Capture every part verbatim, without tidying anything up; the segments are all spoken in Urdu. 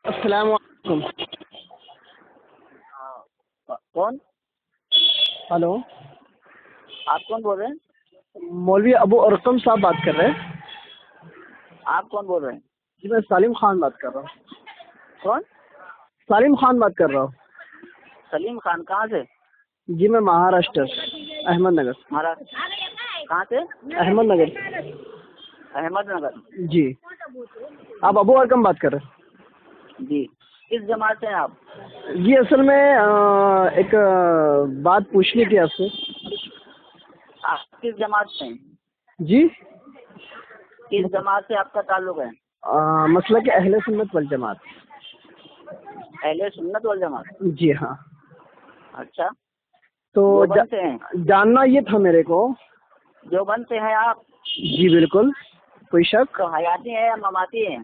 السلام علیکم. کون؟ ہلو، آپ کون بول رہے ہیں؟ مولوی ابو ارقم صاحب بات کر رہے ہیں. آپ کون بول رہے ہیں؟ جی میں سالم خان بات کر رہا ہوں. کون؟ سالم خان بات کر رہا ہوں. سلیم خان کہاں سے؟ جی میں مہاراشٹر احمد نگر. ہمارا کہاں سے؟ احمد نگر. احمد نگر. جی آپ ابو ارقم بات کر رہے ہیں؟ جی کس جماعت سے ہیں آپ؟ جی اصل میں آ، ایک آ، بات پوچھنی تھی آپ سے. آپ کس جماعت سے ہیں؟ جی کس جماعت سے آپ کا تعلق ہے؟ آ، مسئلہ کہ اہل سنت والجماعت. اہل سنت والجماعت. جی ہاں. اچھا، تو دیوبند سے ہیں؟ جاننا یہ تھا میرے کو. دیوبند سے ہیں آپ؟ جی بالکل، کوئی شک؟ تو حیاتی ہیں یا مماتی ہیں؟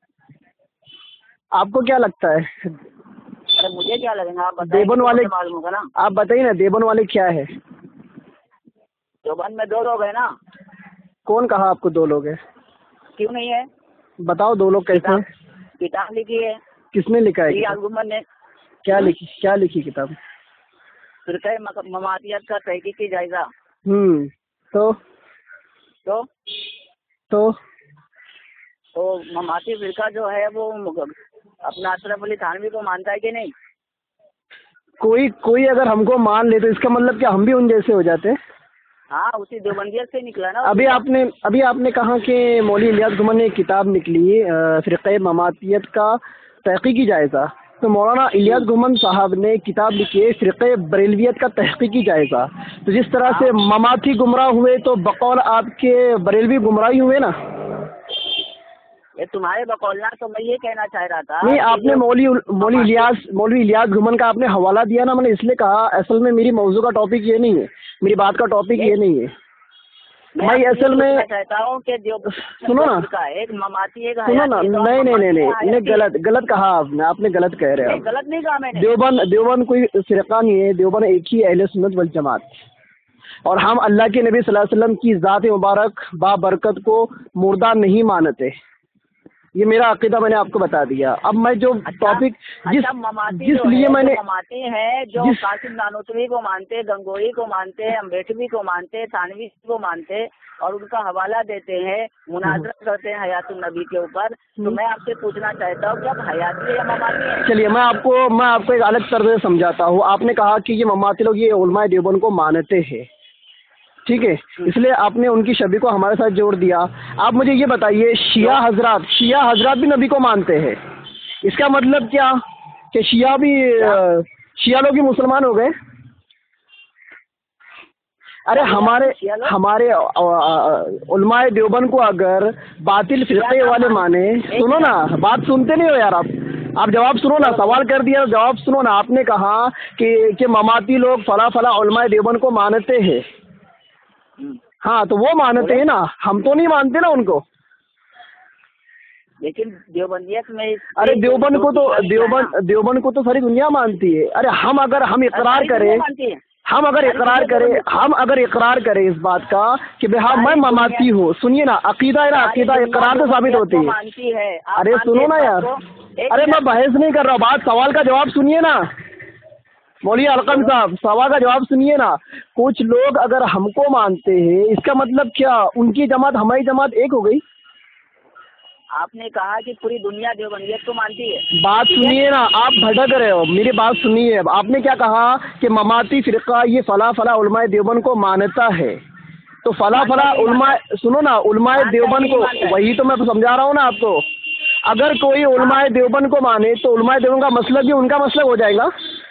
آپ کو کیا لگتا ہے ارے مجھے کیا لگیں گا، آپ بتائیں گے دیوبند تو والے؟ مجھے معلوم ہوگا نا. آپ بتائیے نا دیوبند والے کیا ہے؟ دیوبند میں دو لوگ ہیں نا. کون کہا آپ کو دو لوگ ہیں؟ کیوں نہیں ہے؟ بتاؤ دو لوگ کیسے ہیں؟ کتاب کتاب لکھی ہے. کس نے لکھا ہے یہ کتاب؟ عالگمن نے. کیا لکھی کیا لکھی کتاب؟ فرقہ مماتیت کا تحقیقی جائزہ. ہوں تو تو تو تو مماتی فرقہ جو ہے وہ اپنا اشرف علی تھانوی کو مانتا ہے کہ نہیں؟ کوئی کوئی اگر ہم کو مان لے تو اس کا مطلب کیا ہم بھی ان جیسے ہو جاتے ہیں؟ ہاں اسی دیوبندیت سے نکلا نا. ابھی آپ نے ابھی آپ نے کہا کہ مولوی الیاس گھمن نے ایک کتاب نکلی فرقہ مماتیت کا تحقیقی جائزہ. تو مولانا الیاس گھمن صاحب نے کتاب لکھی ہے فرقہ بریلویت کا تحقیقی جائزہ. تو جس طرح سے مماتی گمراہ ہوئے تو بقول آپ کے بریلوی گمراہی ہوئے نا. یہ تمہارے بقولنا تو میں یہ کہنا چاہ رہا تھا. نہیں آپ نے مولوی مولوی الیاس مولوی الیاس گھمن کا آپ نے حوالہ دیا نا. میں نے اس لیے کہا اصل میں میری موضوع کا ٹاپک یہ نہیں ہے، میری بات کا ٹاپک یہ نہیں ہے. میں اصل میں چاہتا ہوں کہ سنو نا ایک مماتی ایک سنو نا نہیں نہیں نہیں نہیں غلط غلط کہا آپ نے آپ نے غلط کہہ رہے ہیں. غلط نہیں کہا میں نے. دیوبند دیوبند کوئی فرقہ نہیں ہے. دیوبند ایک ہی اہل سنت والجماعت. اور ہم اللہ کے نبی صلی اللہ علیہ وسلم کی ذات مبارک بابرکت کو مردہ نہیں مانتے. یہ میرا عقیدہ میں نے آپ کو بتا دیا. اب میں جو ٹاپک جس جس لیے میں نے مماتی ہیں جو قاسم نانوتوی کو مانتے، گنگوئی کو مانتے، امبیڈوی کو مانتے، تھانوی کو مانتے اور ان کا حوالہ دیتے ہیں، مناظرہ کرتے ہیں حیات النبی کے اوپر. تو میں آپ سے پوچھنا چاہتا ہوں کہ اب حیاتی یا مماتی ہیں؟ چلیے میں آپ کو میں آپ کو ایک الگ طرز سے سمجھاتا ہوں. آپ نے کہا کہ یہ مماتی لوگ یہ علماء دیوبند کو مانتے ہیں، ٹھیک ہے، اس لیے آپ نے ان کی شبیہ کو ہمارے ساتھ جوڑ دیا. آپ مجھے یہ بتائیے شیعہ حضرات شیعہ حضرات بھی نبی کو مانتے ہیں. اس کا مطلب کیا کہ شیعہ بھی شیعہ لوگ بھی مسلمان ہو گئے؟ ارے ہمارے ہمارے علماء دیوبند کو اگر باطل فرقے والے مانے. سنو نا بات سنتے نہیں ہو یار آپ آپ جواب سنو نا. سوال کر دیا جواب سنو نا. آپ نے کہا کہ کہ مماتی لوگ فلاں فلاں علماء دیوبند کو مانتے ہیں. ہاں تو وہ مانتے ہیں نا، ہم تو نہیں مانتے نا ان کو. لیکن دیوبندیت میں ارے دیوبند کو تو دیوبند دیوبند کو تو ساری دنیا مانتی ہے. ارے ہم اگر ہم اقرار کریں ہم اگر اقرار کریں ہم اگر اقرار کریں اس بات کا کہ بھائی ہاں میں مماتی ہوں. سنیے نا عقیدہ ہے نا عقیدہ اقرار سے ثابت ہوتی ہے. ارے سنو نا یار، ارے میں بحث نہیں کر رہا ہوں، بات سوال کا جواب سنیے نا. مولوی ارقم صاحب سوال کا جواب سنیے نا. کچھ لوگ اگر ہم کو مانتے ہیں اس کا مطلب کیا ان کی جماعت ہماری جماعت ایک ہو گئی؟ آپ نے کہا کہ پوری دنیا دیوبندیت کو مانتی ہے. بات سنیے نا، آپ بھٹک رہے ہو، میری بات سنیے. آپ نے کیا کہا کہ مماتی فرقہ یہ فلاں فلاں علماء دیوبند کو مانتا ہے. تو فلاں فلاں علماء سنو نا علماء دیوبند کو، وہی تو میں سمجھا رہا ہوں نا آپ کو. اگر کوئی علماء دیوبند کو مانے تو علماء دیوبند کا مسلک بھی ان کا مسلک ہو جائے گا.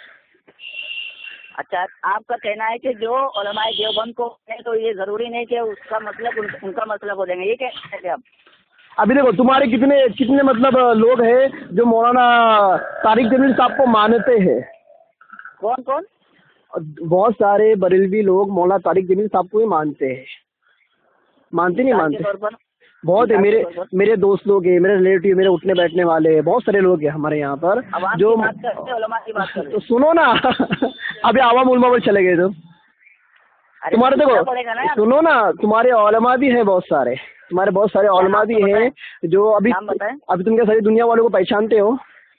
اچھا آپ کا کہنا ہے کہ جو علماء دیوبند کو تو یہ ضروری نہیں کہ اس کا مطلب ان کا مطلب ہو جائیں گے، یہ کہنا ہے آپ؟ ابھی دیکھو تمہارے کتنے کتنے مطلب لوگ ہیں جو مولانا طارق جمیل صاحب کو مانتے ہیں. کون کون؟ بہت سارے بریلوی لوگ مولانا طارق جمیل صاحب کو ہی مانتے ہیں. مانتے نہیں مانتے؟ بہت ہے. میرے میرے دوست لوگ ہیں، میرے ریلیٹیو، میرے اٹھنے بیٹھنے والے بہت سارے لوگ ہیں ہمارے یہاں پر جو تو سنو نا ابھی عوام علماء پر چلے گئے تو تمہارے دیکھو سنو نا تمہارے علماء بھی ہیں بہت سارے تمہارے بہت سارے علماء بھی ہیں جو ابھی ابھی تم کیا ساری دنیا والوں کو پہچانتے ہو.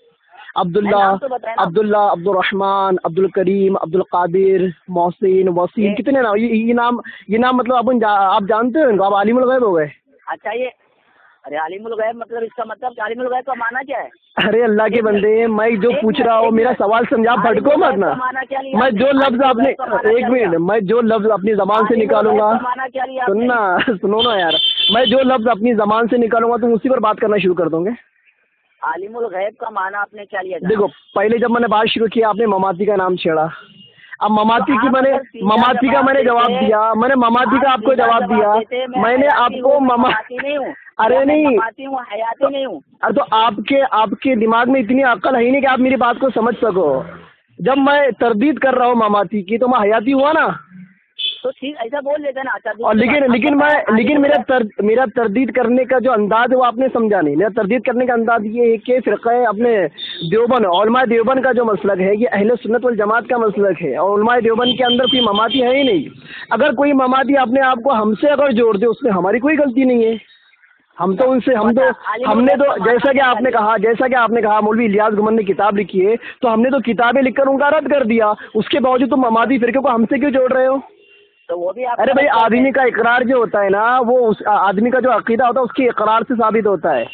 عبداللہ، عبداللہ، عبد الرحمان، عبد الکریم، عبد القادر، محسن، وسیم، کتنے نام یہ نام یہ نام مطلب آپ آپ جانتے ہو ان کو؟ آپ عالم الغیب ہو گئے۔ اچھا یہ ارے عالم الغیب مطلب اس کا مطلب عالم الغیب کا معنی کیا ہے؟ ارے اللہ کے بندے، میں جو پوچھ رہا ہوں میرا سوال سمجھا، بھٹکو مت نا۔ میں جو لفظ اپنے ایک منٹ میں جو لفظ اپنی زبان سے نکالوں گا، سننا سنو نا یار، میں جو لفظ اپنی زبان سے نکالوں گا تم اسی پر بات کرنا شروع کر دو گے۔ عالم الغیب کا معنی آپ نے کیا لیا؟ دیکھو پہلے جب میں نے بات شروع کی آپ نے مماتی کا نام چھیڑا، اب مماتی کی میں نے مماتی کا میں نے جواب دیا، میں نے مماتی کا آپ کو جواب دیا، میں نے آپ کو مما ارے نہیں حیاتی نہیں ہوں۔ ارے تو آپ کے آپ کے دماغ میں اتنی عقل ہے نہیں کہ آپ میری بات کو سمجھ سکو۔ جب میں تردید کر رہا ہوں مماتی کی تو میں حیاتی ہوا نا، تو ٹھیک ایسا بول لیتے نا۔ اور لیکن لیکن میں لیکن میرا تر, میرا تردید کرنے کا جو انداز ہے وہ آپ نے سمجھا نہیں۔ میرا تردید کرنے کا انداز یہ ہے کہ فرقہ اپنے دیوبند علماء دیوبند کا جو مسلک ہے یہ اہل سنت والجماعت کا مسلک ہے، اور علماء دیوبند کے اندر کوئی مماتی ہے ہی نہیں۔ اگر کوئی مماتی اپنے آپ کو ہم سے اگر جوڑ دے اس میں ہماری کوئی غلطی نہیں ہے۔ ہم تو ان سے ہم تو ہم نے تو جیسا کہ آپ نے کہا جیسا کہ آپ نے کہا مولوی الیاس گمن نے کتاب لکھی ہے تو ہم نے تو کتابیں لکھ کر ان کا رد کر دیا، اس کے باوجود تم مماتی فرقے کو ہم سے کیوں جوڑ رہے ہو؟ تو وہ بھی ارے بھائی آدمی کا اقرار جو ہوتا ہے نا وہ اس آدمی کا جو عقیدہ ہوتا ہے اس کے اقرار سے ثابت ہوتا ہے۔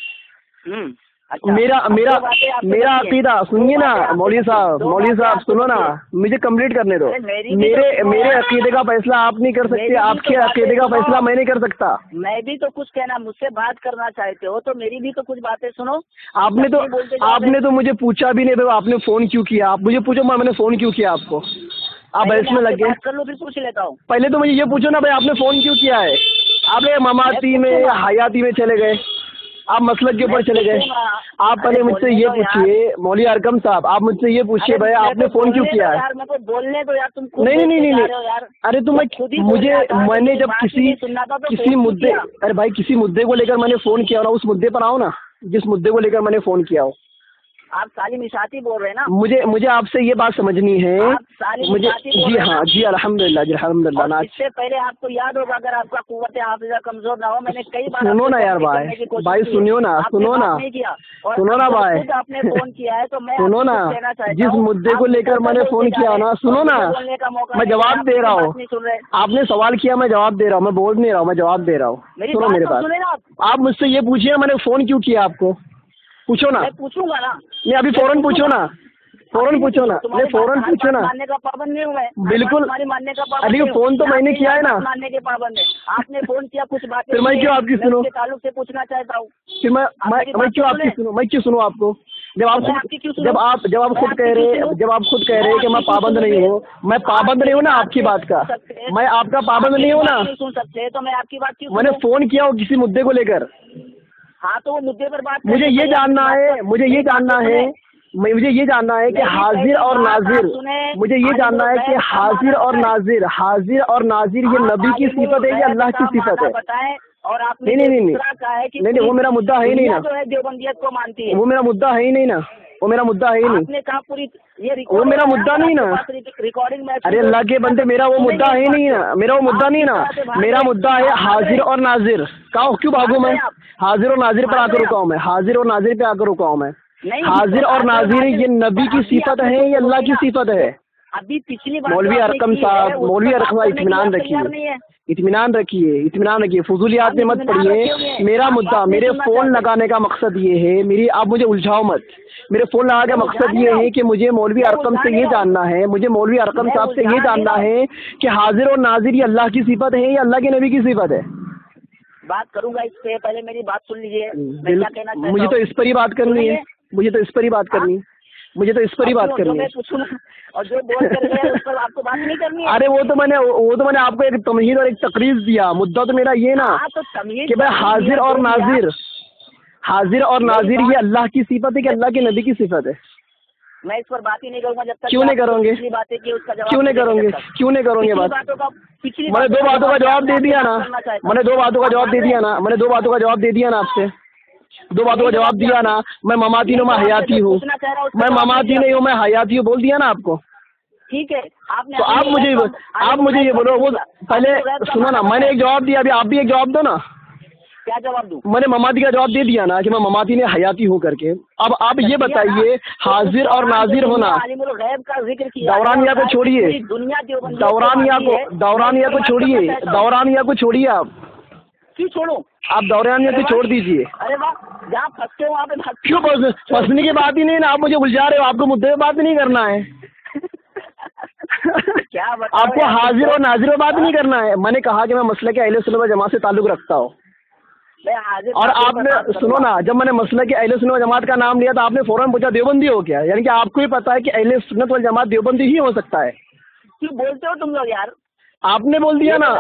میرا میرا میرا عقیدہ سنیے نا مولوی صاحب مولوی صاحب سنو نا، مجھے کمپلیٹ کرنے دو۔ میرے میرے عقیدے کا فیصلہ آپ نہیں کر سکتے، آپ کے عقیدے کا فیصلہ میں نہیں کر سکتا۔ میں بھی تو کچھ کہنا مجھ سے بات کرنا چاہتے ہو تو میری بھی تو کچھ باتیں سنو۔ آپ نے تو آپ نے تو مجھے پوچھا بھی نہیں آپ نے فون کیوں کیا، آپ مجھے پوچھو میں نے فون کیوں کیا آپ کو، آپ ایسے میں لگ گئے۔ کر لو پھر پوچھ لیتا ہوں۔ پہلے تو مجھے یہ پوچھو نا بھائی آپ نے فون کیوں کیا ہے؟ آپ نے مماتی میں حیاتی میں چلے گئے، آپ مسلک کے اوپر چلے گئے۔ آپ پہلے مجھ سے یہ پوچھیے مولوی ارکم صاحب، آپ مجھ سے یہ پوچھیے بھائی آپ نے فون کیوں کیا ہے؟ بولنے دو یار، تم نہیں نہیں نہیں نہیں ارے تو میں مجھے میں نے جب کسی کسی مدعے ارے بھائی کسی مدعے کو لے کر میں نے فون کیا ہو نا اس مدعے پر آؤ نا، جس مدعے کو لے کر میں نے فون کیا ہو۔ آپ سالم اشاعتی بول رہے ہیں نا؟ مجھے مجھے آپ سے یہ بات سمجھنی ہے مجھے۔ جی ہاں جی الحمد للہ جی الحمد للہ۔ اس سے پہلے آپ کو یاد ہوگا اگر آپ کا قوت حافظہ کمزور نہ ہو میں نے کئی بار سنو نا یار بھائی بھائی سنو نا سنو نا سنو نا بھائی آپ نے فون کیا ہے تو میں سنو نا جس مدعے کو لے کر میں نے فون کیا نا سنو نا میں جواب دے رہا ہوں، آپ نے سوال کیا میں جواب دے رہا ہوں، میں بول نہیں رہا ہوں میں جواب دے رہا ہوں۔ سنو میرے پاس آپ مجھ سے یہ پوچھیے میں نے فون کیوں کیا آپ کو، پوچھو نا۔ پوچھوں گا نا نہیں ابھی فوراً پوچھو نا فوراً پوچھو نا نہیں فوراً پوچھو نا۔ ماننے کا پابند نہیں ہوں میں بالکل ماننے کا پابند ابھی فون تو میں نے کیا ہے نا، ماننے کے پابند ہے۔ آپ نے فون کیا کچھ بات پھر میں کیوں آپ کی سنوں، تعلق سے پوچھنا چاہتا ہوں پھر میں میں کیوں آپ کی سنوں میں کیوں سنوں آپ کو؟ جب آپ جب آپ جب آپ خود کہہ رہے جب آپ خود کہہ رہے کہ میں پابند نہیں ہوں، میں پابند نہیں ہوں نا آپ کی بات کا، میں آپ کا پابند نہیں ہوں نا۔ سن سکتے تو میں آپ کی بات میں نے فون کیا ہو کسی مدعے کو لے کر، ہاں تو وہ مدعے پر بات مجھے یہ جاننا ہے مجھے یہ جاننا ہے مجھے یہ جاننا ہے کہ حاضر اور ناظر مجھے یہ جاننا ہے کہ حاضر اور ناظر حاضر اور ناظر یہ نبی کی صفت ہے یا اللہ کی صفت ہے؟ اور آپ نہیں نہیں نہیں نہیں وہ میرا مدعا ہے ہی نہیں نا، دیوبندیت کو مانتی ہے وہ میرا مدعا ہے ہی نہیں نا، وہ میرا مدعا ہے ہی نہیں، آپ نے کہا پوری یہ وہ میرا مدعا نہیں نا۔ ریکارڈنگ میں ارے اللہ کے بندے میرا وہ مدعا ہے نہیں نا، میرا وہ مدعا نہیں نا، میرا مدعا ہے حاضر اور ناظر۔ کہاں کیوں بھاگوں میں؟ حاضر اور ناظر پر آ کر رکا ہوں میں، حاضر اور ناظر پہ آ کر رکا ہوں میں۔ حاضر اور ناظر یہ نبی کی صفت ہے یہ اللہ کی صفت ہے؟ ابھی پچھلی مولوی ارکم صاحب مولوی ارکم صاحب اطمینان رکھیے اطمینان رکھیے اطمینان رکھیے فضولیات میں مت پڑھیے۔ میرا مدعا میرے فون لگانے کا مقصد یہ ہے، میری آپ مجھے الجھاؤ مت، میرے فون لگانے کا مقصد یہ ہے کہ مجھے مولوی ارکم سے یہ جاننا ہے مجھے مولوی ارکم صاحب سے یہ جاننا ہے کہ حاضر اور ناظر یہ اللہ کی صفت ہے یا اللہ کے نبی کی صفت ہے؟ بات کروں گا اس سے پہلے میری بات سن لیجیے۔ مجھے تو اس پر ہی بات کرنی ہے مجھے تو اس پر ہی بات کرنی ہے مجھے تو اس پر ہی بات کرنی ہے اور جو بول کر گئے اس پر آپ کو بات نہیں کرنی ہے۔ ارے وہ تو میں نے وہ تو میں نے آپ کو ایک تمہید اور ایک تقریر دیا، مدعا تو میرا یہ نا کہ بھائی حاضر اور ناظر حاضر اور ناظر یہ اللہ کی صفت ہے کہ اللہ کے نبی کی صفت ہے؟ میں اس پر بات ہی نہیں کروں گا جب تک کیوں نہیں کروں گے کیوں نہیں کروں گے کیوں نہیں کروں گے بات؟ میں نے دو باتوں کا جواب دے دیا نا میں نے دو باتوں کا جواب دے دیا نا میں نے دو باتوں کا جواب دے دیا نا آپ سے دو باتوں کا جواب دیا نا، میں مماتی ہوں میں حیاتی ہوں، میں مماتی نہیں ہوں میں حیاتی ہوں، بول دیا نا آپ کو۔ ٹھیک ہے تو آپ مجھے آپ مجھے یہ بولو وہ پہلے سنو نا، میں نے ایک جواب دیا ابھی آپ بھی ایک جواب دو نا۔ क्या जवाब दूं؟ میں نے مماتی کا جواب دے دیا نا کہ میں مماتی نے حیاتی ہو کر کے. اب آپ یہ بتائیے حاضر اور ناظر ہونا. عالم الغیب کا ذکر کیا. دورانیہ کو چھوڑیے, دنیا دیوبندی دورانیہ کو دورانیہ کو چھوڑیے, دورانیہ کو چھوڑیے. آپ کیوں چھوڑوں؟ آپ دورانیہ کو چھوڑ دیجیے. ارے واہ, جہاں پھنستے ہو وہاں پہ کیوں پھنسنے کی بات ہی نہیں نا, آپ مجھے الجھا رہے ہو. آپ کو مدعے پہ بات نہیں کرنا ہے. کیا آپ کو حاضر اور ناظر پہ بات نہیں کرنا ہے. میں نے کہا کہ میں مسلک اہل سنت و جماعت سے تعلق رکھتا ہوں. اور آپ نے سنو نا, جب میں نے مسلک اہل سنت و جماعت کا نام لیا تو آپ نے فوراً پوچھا دیوبندی ہو کیا, یعنی کہ آپ کو ہی پتا ہے کہ اہل سنت و جماعت دیوبندی ہی ہو سکتا ہے. کیوں بولتے ہو تم لوگ یار؟ آپ نے بول دیا نا,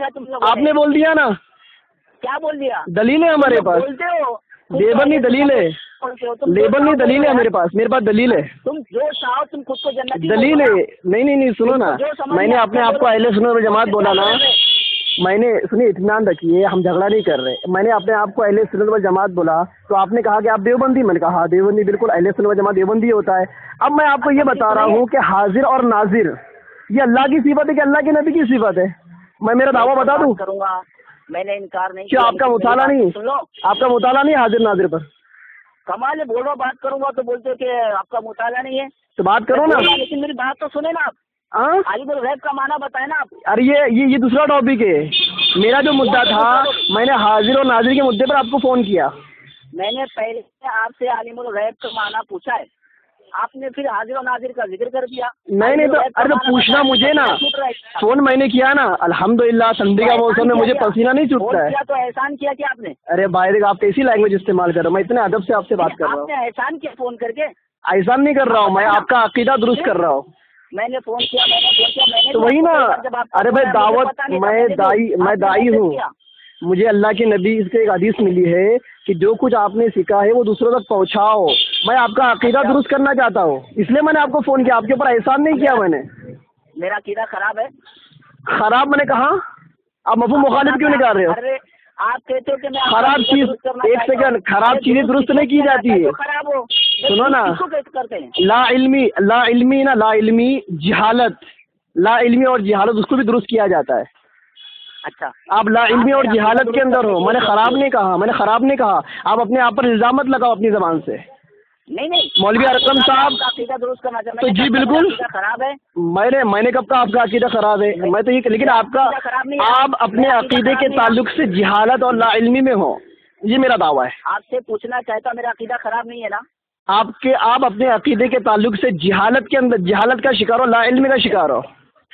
آپ نے بول دیا نا. کیا بول دیا؟ دلیل ہے ہمارے پاس. بولتے ہو دیوبندی دلیل ہے, دیوبندی دلیل ہے میرے پاس, میرے پاس دلیل ہے. تم جو چاہو تم خود کو جنتی دلیل ہے. نہیں نہیں نہیں سنو نا, میں نے اپنے آپ کو اہل سنت و جماعت بولا نا. میں نے سنی, اطمینان رکھیے, ہم جھگڑا نہیں کر رہے. میں نے اپنے آپ کو اہل سنت و جماعت بولا تو آپ نے کہا کہ آپ دیوبندی. میں نے کہا ہاں دیوبندی, بالکل اہل سنت و جماعت دیوبندی ہوتا ہے. اب میں آپ کو یہ بتا رہا ہوں کہ حاضر اور ناظر یہ اللہ کی صفت ہے کہ اللہ کے نبی کی صفت ہے؟ میں میرا دعویٰ بتا دوں؟ کروں گا, میں نے انکار نہیں کیا آپ کا مطالعہ نہیں, آپ کا مطالعہ نہیں حاضر ناظر پر؟ کمال ہے, بولو بات کروں گا تو بولتے کہ آپ کا مطالعہ نہیں ہے. تو بات کرو نا, لیکن میری بات تو سنیں نا آپ. عالم الغیب کا معنی بتائیں نا آپ. ارے یہ یہ یہ دوسرا ٹاپک ہے. میرا جو مدعا تھا, میں نے حاضر اور ناظر کے مدعے پر آپ کو فون کیا. میں نے پہلے آپ سے عالم الغیب کا معنی پوچھا ہے, آپ نے پھر حاضر و ناظر کا ذکر کر دیا. نہیں نہیں تو ارے تو پوچھنا مجھے نا, فون میں نے کیا نا. الحمدللہ ٹھنڈی کا موسم میں مجھے پسینہ نہیں چھوٹتا ہے. تو احسان کیا کیا آپ نے؟ ارے بھائی دیکھ, آپ کیسی لینگویج استعمال کر رہے ہو, میں اتنے ادب سے آپ سے بات کر رہا ہوں. آپ نے احسان کیا فون کر کے؟ احسان نہیں کر رہا ہوں, میں آپ کا عقیدہ درست کر رہا ہوں. میں نے فون کیا, میں نے فون کیا, میں نے تو وہی نا. ارے بھائی دعوت, میں دائی میں دائی ہوں. مجھے اللہ کے نبی سے ایک حدیث ملی ہے کہ جو کچھ آپ نے سیکھا ہے وہ دوسروں تک پہنچاؤ. میں آپ کا عقیدہ درست کرنا چاہتا ہوں, اس لیے میں نے آپ کو فون کیا. آپ کے اوپر احسان نہیں کیا میں نے. میرا عقیدہ خراب ہے؟ خراب میں نے کہا. آپ مفہوم مخالف کیوں نکال رہے ہو؟ آپ کہتے ہو کہ میں خراب چیز, ایک سیکنڈ, خراب چیزیں درست نہیں کی جاتی ہے. خراب ہو سنو نا, کرتے ہیں لا علمی, لا علمی نا, لا علمی جہالت, لا علمی اور جہالت اس کو بھی درست کیا جاتا ہے. اچھا, آپ لا علمی اور جہالت کے اندر ہو. میں نے خراب نہیں کہا, میں نے خراب نہیں کہا. آپ اپنے آپ پر الزام مت لگاؤ اپنی زبان سے. نہیں نہیں, مولوی ارقم صاحب درست کرنا تو جی بالکل خراب ہے. میں نے میں نے کب کہا آپ کا عقیدہ خراب ہے؟ میں تو یہ, لیکن آپ کا, آپ اپنے عقیدے کے تعلق سے جہالت اور لا علمی میں ہو, یہ میرا دعویٰ ہے. آپ سے پوچھنا چاہتا میرا عقیدہ خراب نہیں ہے نا؟ آپ کے, آپ اپنے عقیدے کے تعلق سے جہالت کے اندر, جہالت کا شکار ہو, لا علمی کا شکار ہو.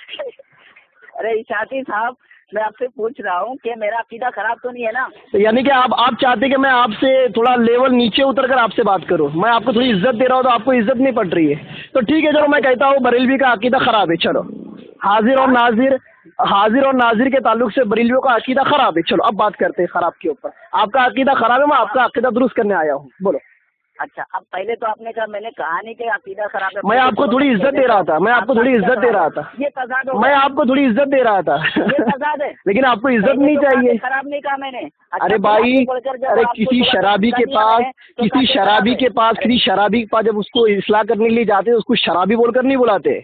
ارے اشاعتی صاحب, میں آپ سے پوچھ رہا ہوں کہ میرا عقیدہ خراب تو نہیں ہے نا؟ یعنی کہ آپ آپ چاہتے کہ میں آپ سے تھوڑا لیول نیچے اتر کر آپ سے بات کروں. میں آپ کو تھوڑی عزت دے رہا ہوں تو آپ کو عزت نہیں پڑ رہی ہے. تو ٹھیک ہے, چلو میں کہتا ہوں بریلوی کا عقیدہ خراب ہے. چلو حاضر اور ناظر, حاضر اور ناظر کے تعلق سے بریلویوں کا عقیدہ خراب ہے. چلو اب بات کرتے ہیں خراب کے اوپر. آپ کا عقیدہ خراب ہے, میں آپ کا عقیدہ درست کرنے آیا ہوں. بولو. اچھا, اب پہلے تو آپ نے کہا, میں نے کہا نہیں کہ عقیدہ خراب ہے. میں آپ کو تھوڑی عزت دے رہا تھا, میں آپ کو تھوڑی عزت دے رہا تھا. یہ تضاد, میں آپ کو تھوڑی عزت دے رہا تھا. یہ تضاد ہے. لیکن آپ کو عزت نہیں چاہیے. خراب نہیں کہا میں نے. ارے بھائی, ارے کسی شرابی کے پاس, کسی شرابی کے پاس, کسی شرابی کے پاس جب اس کو اصلاح کرنے کے لیے جاتے اس کو شرابی بول کر نہیں بلاتے.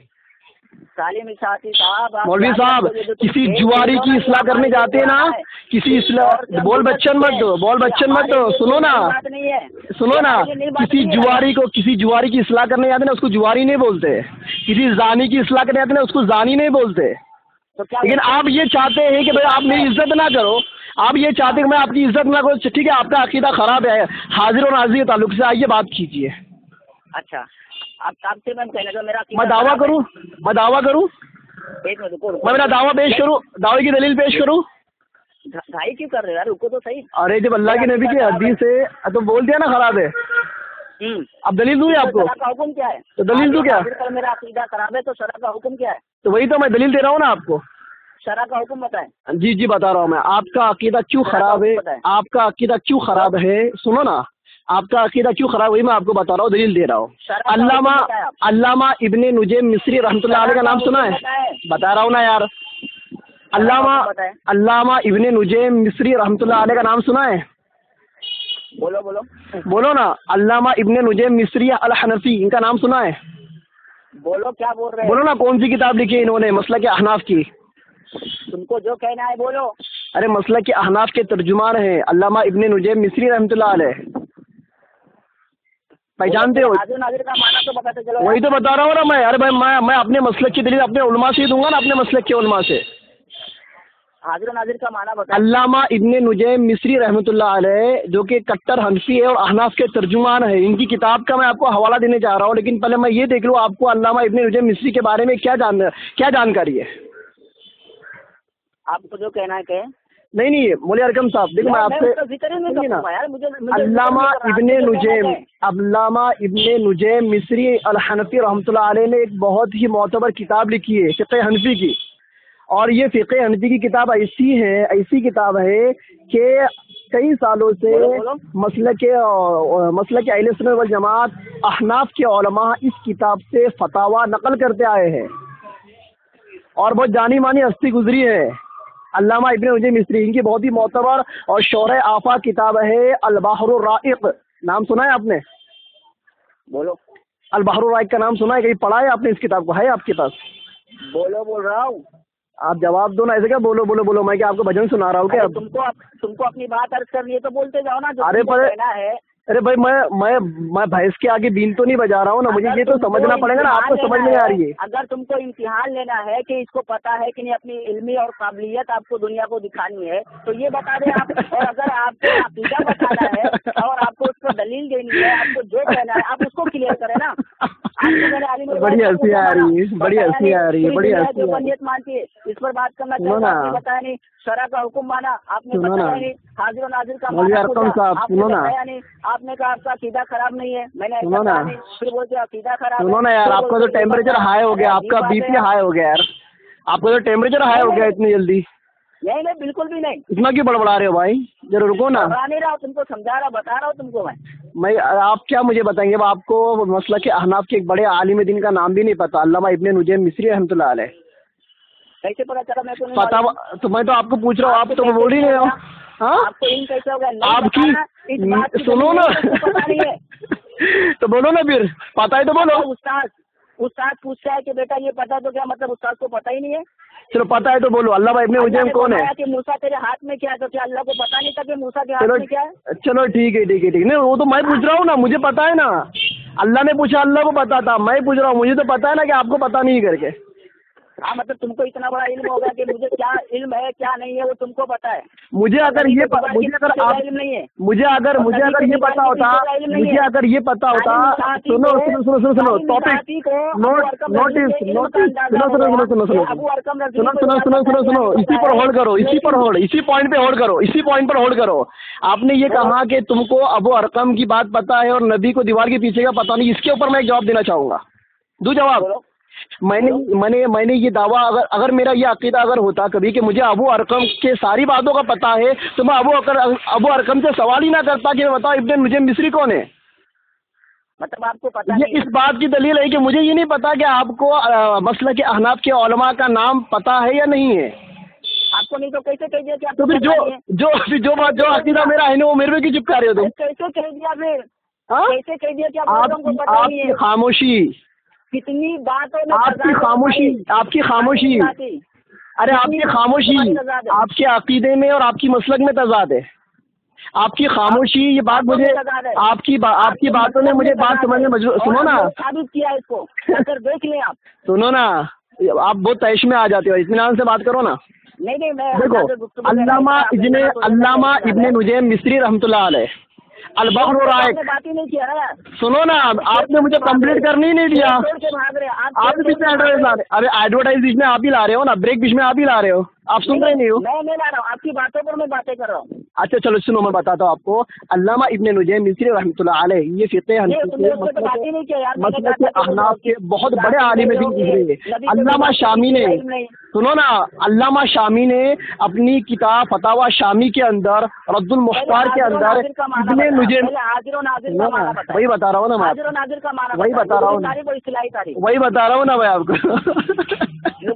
مولوی صاحب, کسی جواری کی اصلاح کرنے جاتے ہیں نا, کسی اصلاح, بول بچن مت دو, بول بچن مت دو, سنو نا, سنو نا, کسی جواری کو, کسی جواری کی اصلاح کرنے جاتے نا اس کو جواری نہیں بولتے. کسی زانی کی اصلاح کرنے جاتے نا اس کو زانی نہیں بولتے. لیکن آپ یہ چاہتے ہیں کہ بھائی آپ میری عزت نہ کرو, آپ یہ چاہتے ہیں کہ میں آپ کی عزت نہ کروں. ٹھیک ہے, آپ کا عقیدہ خراب ہے. حاضر و ناظر کے تعلق سے آئیے بات کیجیے. اچھا, آپ آپ سے میں کہنا میرا میں دعویٰ کروں, میں دعویٰ کروں, ایک منٹ رکو, میں میرا دعویٰ پیش کروں, دعوے کی دلیل پیش کروں. بھائی کیوں کر رہے ہیں یار, رکو تو صحیح. ارے جب اللہ کے نبی کی حدیث ہے تو بول دیا نا خراب ہے. اب دلیل دوں آپ کو؟ شرع کا حکم کیا ہے؟ تو دلیل دوں کیا؟ میرا عقیدہ خراب ہے تو شرع کا حکم کیا ہے؟ تو وہی تو میں دلیل دے رہا ہوں نا آپ کو. شرع کا حکم بتائیں. جی جی بتا رہا ہوں میں. آپ کا عقیدہ کیوں خراب ہے, آپ کا عقیدہ کیوں خراب ہے, سنو نا, آپ کا عقیدہ کیوں خراب, وہی میں آپ کو بتا رہا ہوں, دلیل دے رہا ہوں. علامہ علامہ ابن نجیم مصری رحمۃ اللہ علیہ کا نام سنا ہے؟ بتا رہا ہوں نا یار. علامہ علامہ ابن نجیم مصری رحمۃ اللہ علیہ کا نام سنا ہے؟ بولو بولو بولو نا. علامہ ابن نجیم مصری الحنفی, ان کا نام سنا ہے؟ بولو کیا بول رہے ہیں؟ بولو نا, کون سی کتاب لکھی انہوں نے مسلک احناف کی؟ تم کو جو کہنا ہے بولو. अरे मसलक के अहनाफ के तर्जुमान हैं अल्लामा इब्न नुजैम मिस्री रहमतुल्लाह अलैह, पहचानते हो? हाजिर नाजिर का माना तो बताते चलो। वही तो बता रहा हूँ ना मैं। अरे भाई मैं मैं अपने मसलक की दलील अपने उलमा से ही दूंगा ना, अपने मसलक के उलमा से। हाजिर नाजिर का माना बता। अल्लामा इब्न नुजैम मिस्री रहमतुल्लाह अलैह जो कि कट्टर हनफी है और अहनाफ के तर्जुमान है, इनकी किताब का मैं आपको हवाला देने जा रहा हूँ। लेकिन पहले मैं ये देख लूँ आपको अल्लामा इब्न नुजैम मिस्री के बारे में क्या जान क्या जानकारी है? आपको जो कहना है कहे। नहीं नहीं मौलवी अरकम साहब देखो मैं आपसे, अल्लामा इब्न नुजैम अल्लामा इब्न नुजैम मिस्री अल हनफी रहमतुल्लाह अलैह ने एक बहुत ही मोतबर किताब लिखी है फ़िक़्ह हनफी की। और ये फ़िक़्ह हनफी की किताब ऐसी है ऐसी किताब है कि कई सालों से मसलक के मसलक के अहले सुन्नत वल जमात अहनाफ के उलमा इस किताब से फतावा नकल करते आए हैं और बहुत जानी मानी हस्ती गुजरी है अल्लामा इब्न नुजैम मिस्री। इनकी बहुत ही मोतबर और शौरे आफा किताब है अल बहरुर राइक। नाम सुना है आपने? बोलो। अल बहरुर राइक का नाम सुना है? कहीं पढ़ा है आपने इस किताब को? है आपके पास? बोलो बोल रहा हूँ। आप जवाब दो ना, ऐसे क्या बोलो बोलो बोलो? मैं क्या आपको भजन सुना रहा हूँ क्या? तुमको तुमको अपनी बात अर्ज करनी है तो बोलते जाओ ना। अरे पर है अरे भाई मैं मैं मैं भैंस के आगे बीन तो नहीं बजा रहा हूँ ना, मुझे ये तो समझना पड़ेगा ना। आपको समझ में आ रही है? अगर तुमको इम्तिहान लेना है कि इसको पता है कि नहीं, अपनी इल्मी और काबिलियत आपको दुनिया को दिखानी है तो ये बता दें आप। और अगर आपको अकीदा बताना है और आपको उस पर दलील देनी है, आपको जो कहना है आप उसको क्लियर करें ना। बड़ी हंसी आ रही है, बड़ी हंसी आ रही है, बड़ी हंसी बनियत मानती है, इस पर बात करना चाहिए। आपने बताया नहीं शरअ का हुक्म माना, आपने बताया नहीं हाजिर और नाजिर का माना, आपने बताया नहीं, आपने कहा आपका अकीदा खराब नहीं है, मैंने सुनो ना, फिर बोलते अकीदा खराब। सुनो ना यार, आपका तो टेम्परेचर हाई हो गया, आपका बीपी हाई हो गया यार, आपका तो टेम्परेचर हाई हो गया इतनी जल्दी। नहीं नहीं बिल्कुल भी नहीं। इतना क्यों बड़बड़ा रहे हो भाई? जरा रुको ना। बता नहीं रहा हूँ, तुमको समझा रहा बता रहा हूँ तुमको मैं। मैं आप क्या मुझे बताएंगे? आपको मसला के अहनाफ के एक बड़े आलिम दिन का नाम भी नहीं पता, अल्लामा इब्न नुजैम मिस्री रहमतुल्लाह अलैह। कैसे पता चला? मैं तो पता तो मैं तो आपको पूछ रहा हूँ, आप तो बोल ही नहीं हो। हाँ आपको इन कैसे हो गया? आपकी सुनो ना पता नहीं है तो बोलो ना, फिर पता है तो बोलो। उस्ताद उस्ताद पूछता है कि बेटा ये पता तो क्या मतलब उस्ताद को पता ही नहीं है? चलो पता है तो बोलो, अल्लामा इब्न नुजैम कौन है? कि मूसा तेरे हाथ में क्या है, तो क्या अल्लाह को पता नहीं था कि मूसा के हाथ में क्या है? चलो ठीक है ठीक है ठीक है, नहीं वो तो मैं पूछ रहा हूँ ना, मुझे पता है ना। अल्लाह ने पूछा, अल्लाह को पता था, मैं पूछ रहा हूँ मुझे तो पता है ना कि आपको पता नहीं करके। हाँ मतलब तुमको इतना बड़ा इल्म होगा कि मुझे क्या इल्म है क्या नहीं है वो तुमको पता है। मुझे अगर ये मुझे अगर आप नहीं है मुझे अगर मुझे अगर ये पता होता मुझे अगर ये पता होता सुनो सुनो सुनो सुनो सुनो टॉपिक नोट नोटिस नोटिस सुनो सुनो सुनो सुनो सुनो सुनो सुनो सुनो सुनो सुनो इसी पर होल्ड करो, इसी पर होल्ड इसी पॉइंट पे होल्ड करो, इसी पॉइंट पर होल्ड करो। आपने ये कहा कि तुमको अबू अरकम की बात पता है और नबी को दीवार के पीछे का पता नहीं, इसके ऊपर मैं एक जवाब देना चाहूंगा। दो जवाब। मैंने मैंने मैंने ये दावा अगर अगर मेरा ये अकीदा अगर होता कभी कि मुझे अबू अरकम के सारी बातों का पता है तो मैं अबू अकर अबू अरकम से सवाल ही ना करता कि बताओ इब्न नुजैम मिस्री कौन है। मतलब आपको पता ये इस बात की दलील है कि मुझे ये नहीं पता कि आपको मसलक के अहनाफ के उलमा का नाम पता है या नहीं है। आपको नहीं तो कैसे कह दिया कि तो फिर जो जो फिर जो बात जो अकीदा मेरा है ना वो मेरे पे क्यों चिपका रहे हो तुम? कैसे कह दिया फिर? हाँ कैसे कह दिया कि आपको पता नहीं है? खामोशी, कितनी बातों में आपकी खामोशी आपकी खामोशी अरे आपकी खामोशी आपके अकीदे में और आपकी मसलक में तजाद है। आपकी खामोशी ये बात मुझे आपकी बा, आपकी बातों ने मुझे बात समझने मजबूर। सुनो ना, साबित किया इसको अगर देख लें आप। सुनो ना, आप बहुत तैश में आ जाते हो, इत्मीनान से बात करो ना। नहीं नहीं मैं देखो, अल्लामा इब्ने अल्लामा इब्न नुजैम मिस्री रहमतुल्लाह अलैह अल बहरुर राइक। बात ही नहीं किया ना। सुनो ना, आपने मुझे कंप्लीट करने ही नहीं दिया। आप बीच में एडवर्टाइज ला रहे, अरे एडवर्टाइज बीच में आप ही ला रहे हो ना, ब्रेक बीच में आप ही ला रहे हो, आप सुन रहे नहीं हो। मैं नहीं ला रहा हूँ, आपकी बातों पर मैं बातें कर रहा हूँ। अच्छा चलो सुनो, मैं बताता हूँ आपको। अल्लामा इब्न नुजैम मिस्री रहमतुल्लाह अलैह ये फ़िक़्ह हनफी के मसलक के अहनाफ के बहुत बड़े आलिम दीन गुजरे। अल्लामा शामी ने, सुनो ना, अल्लामा शामी ने अपनी किताब फतावा शामी के अंदर रद्दुल मुख्तार के अंदर इब्न नुजैम, वही बता रहा हूँ ना मैं, वही बता रहा हूँ वही बता रहा हूँ ना मैं आपको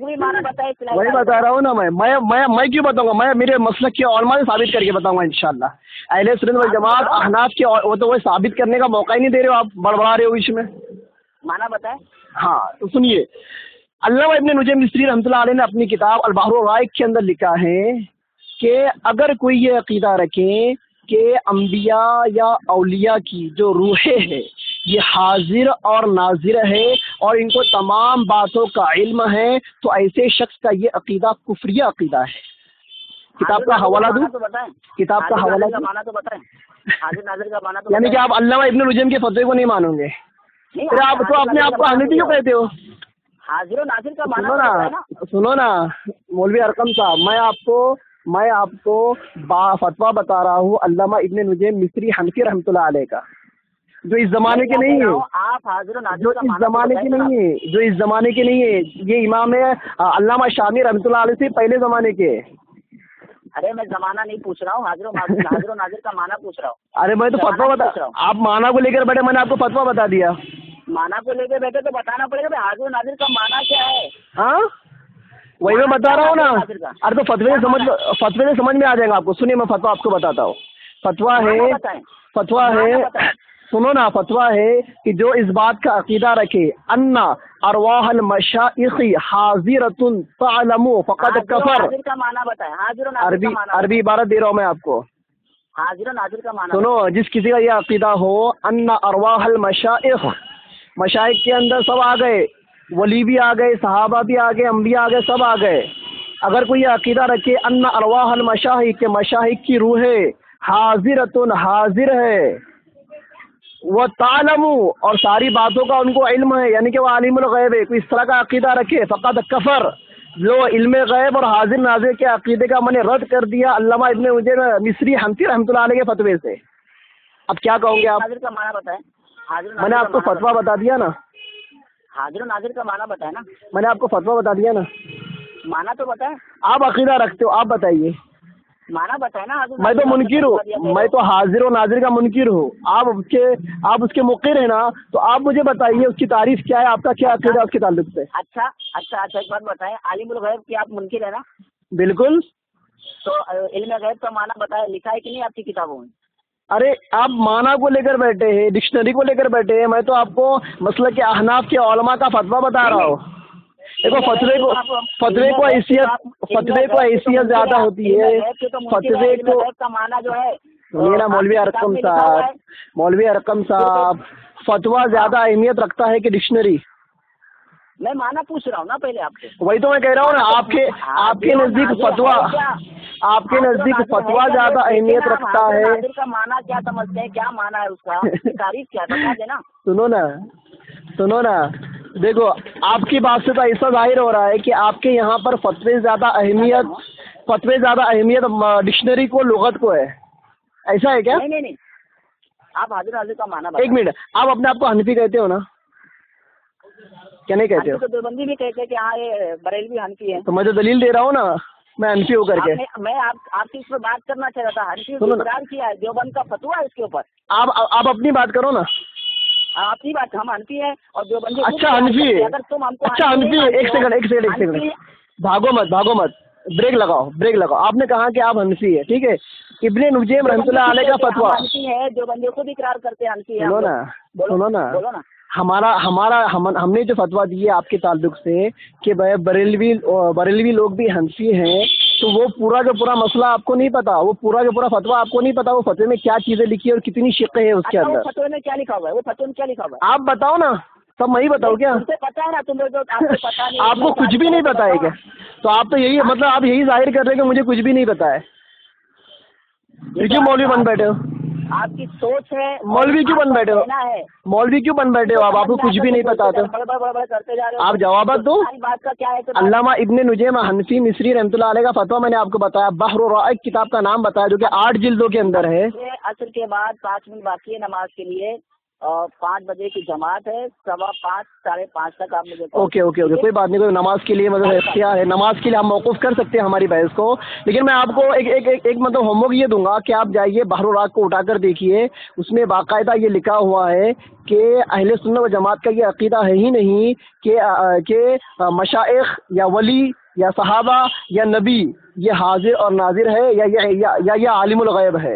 वही बता रहा हूँ ना मैं मैं मैं मैं क्यों बताऊंगा? मैं मेरे मसलक के उलमा से साबित करके बताऊंगा इंशाल्लाह। अहले सुन्नत वल जमात अहनाफ के वो तो वो साबित करने का मौका ही नहीं दे रहे हो, आप बड़बड़ा रहे हो इसमें। माना बताए। हाँ तो सुनिए, अल्लामा इब्न नुजैम मिस्री रहमतुल्लाह अलैह ने अपनी किताब अल बहरुर राइक के अंदर लिखा है کہ اگر کوئی یہ عقیدہ رکھے کہ انبیاء یا اولیاء کی جو روحیں ہے یہ حاضر اور ناظر ہے اور ان کو تمام باتوں کا علم ہے، تو ایسے شخص کا یہ عقیدہ کفریہ عقیدہ ہے۔ کتاب کا حوالہ دوں؟ کتاب کا حوالہ دوں؟ مانا تو بتائیں، حاضر ناظر کا مانا تو یعنی کہ آپ علامہ ابن نجیم کے فتوے کو نہیں مانو گے؟ پھر آپ تو اپنے آپ کو حنفی کیوں کہتے ہو؟ حاضر و ناظر کا سنو مانا نا سنو نا مولوی ارقم صاحب، میں آپ کو میں آپ کو با فتویٰ بتا رہا ہوں علامہ ابن نجیم مصری حنفی رحمۃ اللہ علیہ کا، جو اس زمانے کے نہیں ہے، آپ حاضر و ناظر جو کا اس مانا زمانے کے نہیں ہے، جو اس زمانے کے نہیں ہے، یہ امام ہے علامہ شامی رحمۃ اللہ علیہ سے پہلے زمانے کے۔ ارے میں زمانہ نہیں پوچھ رہا ہوں، حاضر و ناظر حاضر و ناظر کا مانا پوچھ رہا ہوں۔ ارے میں تو فتویٰ بتا، آپ مانا کو لے کر بیٹھے، میں نے آپ کو فتویٰ بتا دیا۔ مانا کو لے کے بیٹھے تو بتانا پڑے گا حاضر و ناظر کا مانا کیا ہے۔ ہاں وہی میں بتا رہا ہوں نا۔ ارے تو فتوے سے سمجھ فتوے سے سمجھ میں آ جائے گا آپ کو۔ سنیے میں فتویٰ آپ کو بتاتا ہوں۔ فتویٰ ہے فتویٰ ہے سنو نا فتویٰ ہے کہ جو اس بات کا عقیدہ رکھے ان ارواح المشائخ حاضرۃ تعلم فقد کفر۔ حاضر کا مانا بتائیں، حاضر و ناظر عربی کا مانا عربی عبارت دے رہا ہوں میں آپ کو۔ حاضر و ناظر کا مانا سنو، جس کسی کا یہ عقیدہ ہو ان ارواح المشائخ، مشائخ کے اندر سب آ گئے، ولی بھی آ گئے، صحابہ بھی آ گئے، انبیاء آ گئے، سب آ گئے، اگر کوئی یہ عقیدہ رکھے ان ارواح المشائخ کے مشائخ کی روحیں حاضرۃ حاضر ہے، وہ تعلم اور ساری باتوں کا ان کو علم ہے، یعنی کہ وہ عالم الغیب ہے، کوئی اس طرح کا عقیدہ رکھے فقط کفر، جو علم غیب اور حاضر ناظر کے عقیدے کا میں نے رد کر دیا علامہ ابن نجیم مصری حنفی رحمۃ اللہ علیہ کے فتوے سے۔ اب کیا کہوں گے آپ؟ ناظر کا مانا بتائیں، حاضر میں نے آپ کو فتویٰ بتا دیا نا، حاضر و ناظر کا مانا بتائیں نا، میں نے آپ کو فتویٰ بتا دیا نا۔ مانا تو بتائیں، آپ عقیدہ رکھتے ہو، آپ بتائیے۔ مانا بتائیں نا۔ میں تو منکر ہوں، میں تو حاضر و ناظر کا منکر ہوں، آپ اس کے آپ اس کے مقر ہیں نا، تو آپ مجھے بتائیے اس کی تعریف کیا ہے، آپ کا کیا عقیدہ اس کے تعلق سے؟ اچھا اچھا اچھا ایک بات بتائیں، عالم الغیب کی آپ منکر ہے نا؟ بالکل۔ تو علم غیب کا مانا بتائے، لکھا ہے کہ نہیں آپ کی کتابوں میں؟ ارے آپ مانا کو لے کر بیٹھے ہیں، ڈکشنری کو لے کر بیٹھے ہیں، میں تو آپ کو مسلک کے احناف کے علماء کا فتویٰ بتا رہا ہوں۔ دیکھو فتوے کو فتوے کو حیثیت فتوے کو حیثیت زیادہ ہوتی ہے، فتوے کو کا مانا جو ہے میرا مولوی ارقم صاحب مولوی ارقم صاحب فتویٰ زیادہ اہمیت رکھتا ہے کہ ڈکشنری؟ میں مانا پوچھ رہا ہوں نا پہلے آپ سے۔ وہی تو میں کہہ رہا ہوں نا، آپ کے آپ کے نزدیک فتویٰ آپ کے نزدیک فتویٰ زیادہ اہمیت رکھتا ہے۔ حاضر کا مانا کیا سمجھتے ہیں، کیا مانا ہے اس کا، تعریف کیا بتا دینا۔ سنو نا سنو نا دیکھو، آپ کی بات سے تو ایسا ظاہر ہو رہا ہے کہ آپ کے یہاں پر فتوے زیادہ اہمیت فتوے زیادہ اہمیت ڈکشنری کو، لغت کو ہے، ایسا ہے کیا؟ نہیں نہیں نہیں، آپ حاضر حاضر کا مانا ایک منٹ، آپ اپنے آپ کو حنفی کہتے ہو نا؟ کیا نہیں کہتے ہو؟ تو دیوبندی بھی کہتے ہیں کہ ہاں یہ بریلوی حنفی ہے۔ تو میں تو دلیل دے رہا ہوں نا، میں حنفی ہو کر کے۔ میں آپ آپ کی اس پہ بات کرنا چاہ رہا تھا، حنفی اقرار کیا ہے، دیوبند کا فتویٰ ہے اس کے اوپر۔ آپ آپ اپنی بات کرو نا۔ آپ کی بات، ہم حنفی ہیں اور دیوبندی۔ اچھا حنفی ہے، اگر تم ہم کو اچھا حنفی ہے، ایک سیکنڈ ایک سیکنڈ ایک سیکنڈ بھاگو مت بھاگو مت بریک لگاؤ بریک لگاؤ آپ نے کہا کہ آپ حنفی ہے، ٹھیک ہے، ابن نجیم رحمۃ اللہ علیہ کا فتویٰ ہے، دیوبندی خود اقرار کرتے ہیں حنفی ہے۔ سنو نا سنو نا ہمارا ہمارا ہم نے جو فتویٰ دی ہے آپ کے تعلق سے کہ بھائی بریلوی بریلوی لوگ بھی حنفی ہیں، تو وہ پورا جو پورا مسئلہ آپ کو نہیں پتا، وہ پورا جو پورا فتویٰ آپ کو نہیں پتا، وہ فتوے میں کیا چیزیں لکھی ہے اور کتنی شقیں ہیں اس کے اندر۔ فتوے میں کیا لکھا ہوا ہے، وہ فتوے میں کیا لکھا ہوا ہے، آپ بتاؤ نا، سب میں ہی بتاؤ کیا؟ پتا ہے نا تم لوگ، آپ کو کچھ بھی نہیں پتا ہے کیا؟ تو آپ تو یہی مطلب آپ یہی ظاہر کر رہے ہیں کہ مجھے کچھ بھی نہیں پتا ہے، کیوں مولوی بن بیٹھے ہو؟ آپ کی سوچ ہے، مولوی کیوں بن بیٹھے ہو؟ مولوی کیوں بن بیٹھے ہو آپ؟ آپ کو کچھ بھی نہیں پتا تو آپ جوابات دو۔ بات کا کیا ہے؟ علامہ ابن نجیم حنفی مصری رحمۃ اللہ علیہ کا فتویٰ میں نے آپ کو بتایا، بحر الرائق کتاب کا نام بتایا، جو کہ آٹھ جلدوں کے اندر ہے۔ عصر کے بعد پانچ منٹ باقی ہے نماز کے لیے، اور پانچ بجے کی جماعت ہے، سوا پانچ ساڑھے پانچ تک آپ مجھے اوکے اوکے اوکے کوئی بات نہیں، کوئی نماز کے لیے مطلب اختیار ہے، نماز کے لیے ہم موقوف کر سکتے ہیں ہماری بحث کو، لیکن میں آپ کو ایک ایک ایک مطلب ہوم ورک یہ دوں گا کہ آپ جائیے بحر الرائق کو اٹھا کر دیکھیے، اس میں باقاعدہ یہ لکھا ہوا ہے کہ اہل سنت و جماعت کا یہ عقیدہ ہے ہی نہیں کہ کہ مشائخ یا ولی یا صحابہ یا نبی یہ حاضر اور ناظر ہے یا یا یا عالم الغیب ہے،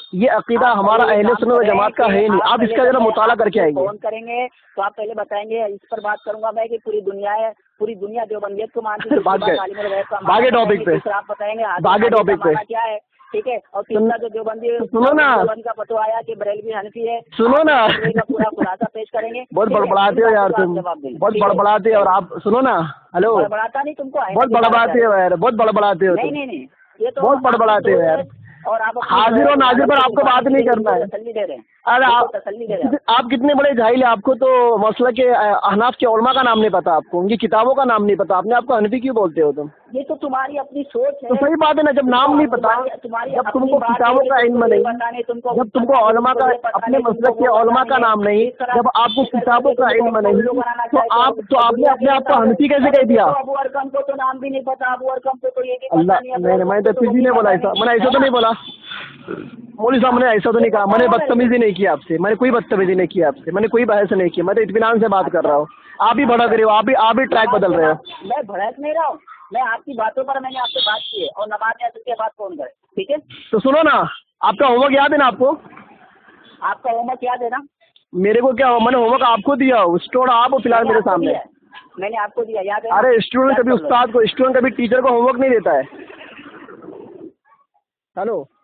یہ عقیدہ ہمارا اہل سنت و جماعت کا ہے نہیں. آپ اس کا ذرا مطالعہ کر کے آئیں گے. فون کریں گے تو آپ پہلے بتائیں گے. اس پر بات کروں گا میں کہ پوری دنیا ہے, پوری دنیا دیوبندیت کو مانتی ہے. باقی ٹاپک پہ آپ بتائیں گے باقی ٹاپک پہ کیا ہے, ٹھیک ہے. اور تیسرا جو دیوبندی سنو نا, دیوبند کا فتویٰ آیا کہ بریلوی حنفی ہے, سنو نا, پورا خلاصہ پیش کریں گے. بہت بڑبڑاتے ہو یار تم, بہت بڑبڑاتے ہو. اور آپ سنو نا, ہلو, بڑبڑاتا نہیں تم کو, بہت بڑبڑاتے ہو یار, بہت بڑبڑاتے ہو. نہیں نہیں نہیں, یہ تو بہت بڑبڑاتے ہو یار. اور آپ حاضر و ناظر پر آپ کو بات نہیں کرنا ہے. تسلی دے رہے ہیں. ارے آپ آپ کتنے بڑے جاہل ہیں. آپ کو تو مسئلہ کے احناف کے علماء کا نام نہیں پتا, آپ کو ان کی کتابوں کا نام نہیں پتا. آپ نے آپ کو حنفی کیوں بولتے ہو تم؟ یہ تو تمہاری اپنی سوچ ہے. تو صحیح بات ہے نا, جب نام نہیں پتا, جب تم کو کتابوں کا علم نہیں, جب تم کو علماء کا اپنے مسلک کے علماء کا نام نہیں, جب آپ کو کتابوں کا علم نہیں, تو آپ تو آپ نے اپنے آپ کو حنفی کیسے کہہ دیا؟ ابو ارقم کو تو نام بھی نہیں پتا, ابو ارقم کو تو یہ بھی اللہ, نہیں میں تو کسی نے بولا ایسا, میں نے ایسا تو نہیں بولا مولوی صاحب, میں نے ایسا تو نہیں کہا. میں نے بدتمیزی نہیں کی آپ سے, میں نے کوئی بدتمیزی نہیں کی آپ سے, میں نے کوئی بحث نہیں کی. میں تو اطمینان سے بات کر رہا ہوں. آپ بھی بھڑک رہے ہو, آپ بھی آپ بھی ٹریک بدل رہے ہو. میں بھڑک نہیں رہا ہوں, میں آپ کی باتوں پر میں نے آپ سے بات کی ہے, اور نماز اثر کے بعد فون کرے, ٹھیک ہے. تو سنو نا, آپ کا ہوم ورک یاد ہے نا آپ کو؟ آپ کا ہوم ورک یاد ہے نا؟ میرے کو کیا, میں نے ہوم ورک آپ کو دیا, اسٹوڈنٹ آپ ہو فی الحال میرے سامنے. میں نے آپ کو دیا, یاد ہے؟ ارے اسٹوڈنٹ کبھی استاد کو, اسٹوڈنٹ کبھی ٹیچر کو ہوم ورک نہیں دیتا ہے. ہلو.